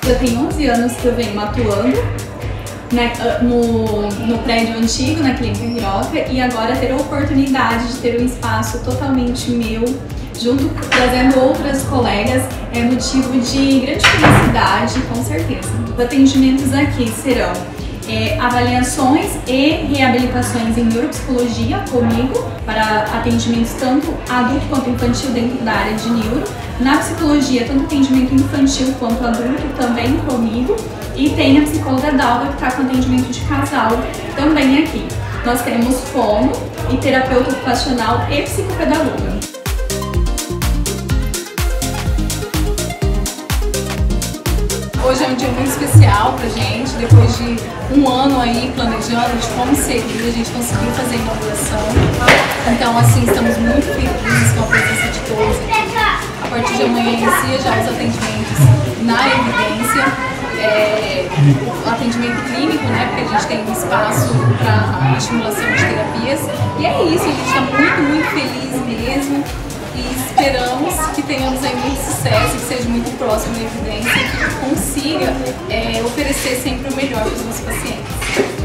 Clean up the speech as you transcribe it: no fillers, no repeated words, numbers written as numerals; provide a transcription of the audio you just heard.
Já tem 11 anos que eu venho atuando no prédio antigo, na Clínica Hiroka, e agora ter a oportunidade de ter um espaço totalmente meu, trazendo outras colegas, é motivo de grande felicidade, com certeza. Os atendimentos aqui serão avaliações e reabilitações em neuropsicologia comigo, para atendimentos tanto adulto quanto infantil dentro da área de neuro. Na psicologia, tanto atendimento infantil quanto adulto também comigo. E tem a psicóloga Dalva, que está com atendimento de casal também aqui. Nós temos fono e terapeuta ocupacional e psicopedagoga. Hoje é um dia muito especial pra gente, depois de um ano aí planejando de como seria, a gente conseguiu fazer a inauguração. Então, assim, estamos muito felizes com a presença de todos aqui. A partir de amanhã inicia já os atendimentos na evidência, o atendimento clínico, né, porque a gente tem um espaço para estimulação de terapias. E é isso, a gente está muito feliz mesmo. E esperamos que tenhamos aí muito sucesso, que seja muito próximo da evidência e que consiga oferecer sempre o melhor para os nossos pacientes.